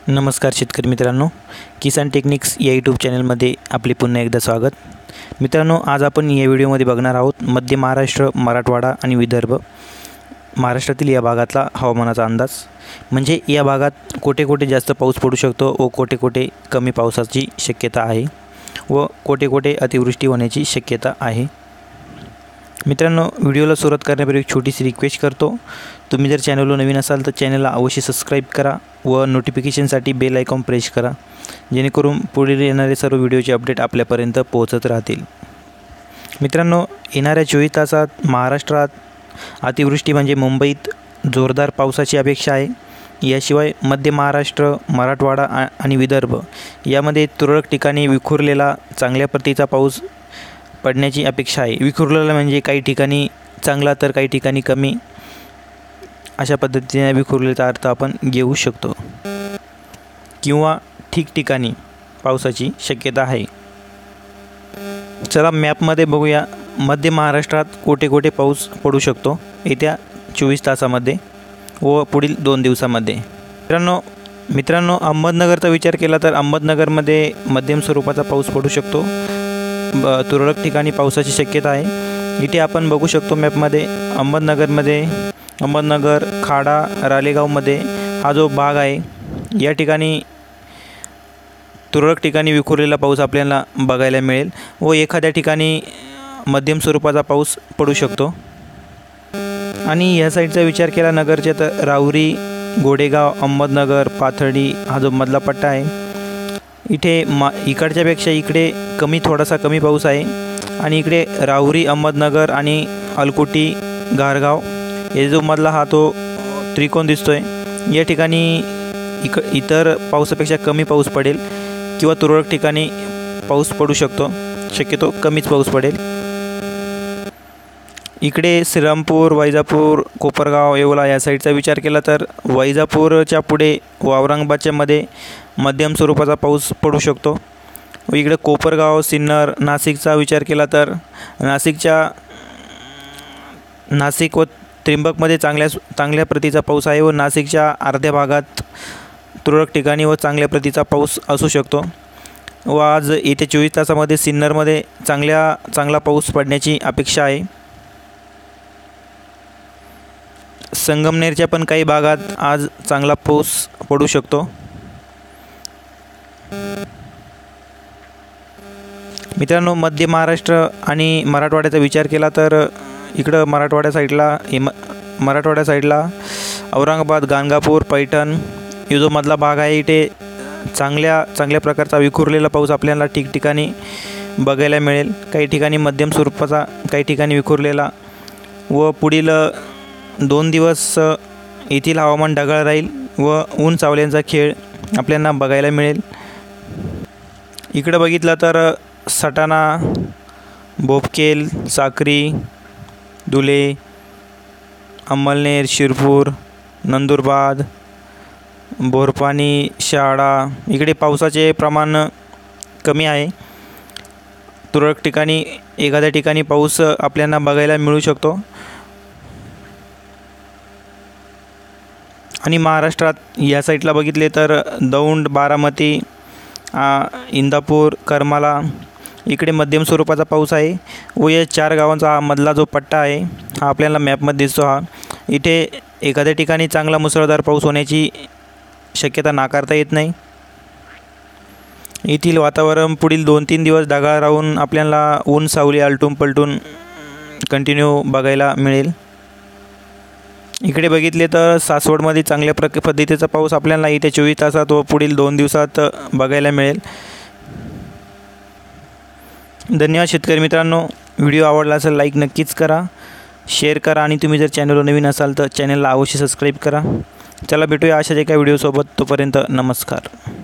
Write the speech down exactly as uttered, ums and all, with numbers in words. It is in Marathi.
नमस्कार शेतकरी मित्रांनो, किसान टेक्निक्स या यूट्यूब चॅनलमध्ये आपले पुन्हा एकदा स्वागत। मित्रांनो, आज आपण या व्हिडिओमध्ये बघणार आहोत मध्य महाराष्ट्र, मराठवाडा आणि विदर्भ महाराष्ट्रातील या भागातला हवामानाचा अंदाज। म्हणजे या भागात कोठे कोठे जास्त पाऊस पडू शकतो व कोठे कोठे कमी पावसाची शक्यता आहे व कोठे कोठे अतिवृष्टी होण्याची शक्यता आहे। मित्रांनो, व्हिडिओला सुरुवात करण्यापूर्वी एक छोटीशी रिक्वेस्ट करतो, तुम्ही जर चॅनलवर नवीन असाल तर चॅनलला अवश्य सबस्क्राइब करा व नोटिफिकेशनसाठी बेल आयकॉन प्रेस करा, जेणेकरून पुढील येणारे सर्व व्हिडिओचे अपडेट आपल्यापर्यंत पोहोचत राहतील। मित्रांनो, येणाऱ्या चोवीस तासात महाराष्ट्रात अतिवृष्टी म्हणजे मुंबईत जोरदार पावसाची अपेक्षा आहे। याशिवाय मध्य महाराष्ट्र, मराठवाडा आणि विदर्भ यामध्ये तुरळक ठिकाणी विखुरलेला चांगल्या प्रतीचा पाऊस पडण्याची अपेक्षा आहे। विखुरलेला म्हणजे काही ठिकाणी चांगला तर काही ठिकाणी कमी, अशा पद्धतीने विखुरलेला अर्थ आपण घेऊ शकतो किंवा ठिकठिकाणी पावसाची शक्यता आहे। चला मॅपमध्ये बघूया मध्य महाराष्ट्रात कोठे कोठे पाऊस पडू शकतो येत्या चोवीस तासामध्ये व पुढील दोन दिवसामध्ये। मित्रांनो मित्रांनो अहमदनगरचा विचार केला तर अहमदनगरमध्ये मध्यम स्वरूपाचा पाऊस पडू शकतो। तुरळक ठिकाणी पावसाची शक्यता आहे। इथे आपण बघू शकतो मॅपमध्ये अहमदनगरमध्ये अहमदनगर, खाडा, रालेगावमध्ये हा जो भाग आहे या ठिकाणी तुरळक ठिकाणी विखुरलेला पाऊस आपल्याला बघायला मिळेल व एखाद्या ठिकाणी मध्यम स्वरूपाचा पाऊस पडू शकतो। आणि या साईडचा विचार केला नगरच्या तर राहुरी, गोडेगाव, अहमदनगर, पाथर्डी हा जो मधला पट्टा आहे इथे मा इकडच्यापेक्षा इकडे कमी थोडासा कमी पाऊस आहे। आणि इकडे राहुरी, अहमदनगर आणि अलकुटी, गारगाव हे जो मधला हा तो त्रिकोण दिसतोय या ठिकाणी इक इतर पावसापेक्षा कमी पाऊस पडेल किंवा तुरळक ठिकाणी पाऊस पडू शकतो, शक्यतो कमीच पाऊस पडेल। इकडे श्रीरामपूर, वैजापूर, कोपरगाव, येवला या साईडचा विचार केला तर वैजापूरच्या पुढे व औरंगाबादच्या मध्ये मध्यम स्वरूपाचा पाऊस पडू शकतो। व इकडे कोपरगाव, सिन्नर, नाशिकचा विचार केला तर नाशिकच्या नाशिक व त्र्यंबकमध्ये चांगल्या चांगल्या प्रतीचा पाऊस आहे व नाशिकच्या अर्ध्या भागात तुरळक ठिकाणी व चांगल्या प्रतीचा पाऊस असू शकतो। व आज येत्या चोवीस तासामध्ये सिन्नरमध्ये चांगल्या चांगला पाऊस पडण्याची अपेक्षा आहे। संगमनेरच्या पण काही भागात आज चांगला पाऊस पडू शकतो। मित्रांनो, मध्य महाराष्ट्र आणि मराठवाड्याचा विचार केला तर इकडं मराठवाड्या साईडला हिम मराठवाड्या साईडला औरंगाबाद, गाणगापूर, पैठण हे जो मधला भाग आहे इथे चांगल्या चांगल्या प्रकारचा विखुरलेला पाऊस आपल्याला ठिकठिकाणी बघायला मिळेल। काही ठिकाणी मध्यम स्वरूपाचा, काही ठिकाणी विखुरलेला व पुढील दोन दिवस येथील हवामान ढगाळ राहील व ऊन सावल्यांचा खेळ आपल्याला बघायला मिळेल। इकडे बघितलं तर सटाणा, बोपकेल, साक्री, धुले, अंमळनेर, शिरपूर, नंदुरबार, बोरपाणी, शहादा इकडे पावसाचे प्रमाण कमी आहे। तुरळक ठिकाणी एखाद्या ठिकाणी पाऊस आपल्याला बघायला मिळू शकतो। आणि महाराष्ट्रात या साईडला बघितले तर दौंड, बारामती, इंदापूर, करमाला इकडे मध्यम स्वरूपाचा पाऊस आहे व या चार गावांचा हा मधला जो पट्टा आहे हा आपल्याला मॅपमध्ये दिसतो। हा इथे एखाद्या ठिकाणी चांगला मुसळधार पाऊस होण्याची शक्यता नाकारता येत नाही। येथील वातावरण पुढील दोन तीन दिवस ढगाळ राहून आपल्याला ऊन सावली आलटून पलटून कंटिन्यू बघायला मिळेल। इकडे बघितले तर सासवडमध्ये चांगल्या प्रक पद्धतीचा पाऊस आपल्याला येत्या चोवीस तासात व पुढील दोन दिवसात बघायला मिळेल। धन्यवाद शेतकरी मित्रांनो, व्हिडिओ आवडला असेल लाईक नक्कीच करा, शेअर करा आणि तुम्ही जर चॅनलवर नवीन असाल तर चॅनलला अवश्य सबस्क्राईब करा। चला भेटूया अशाच एका व्हिडिओसोबत, तोपर्यंत नमस्कार।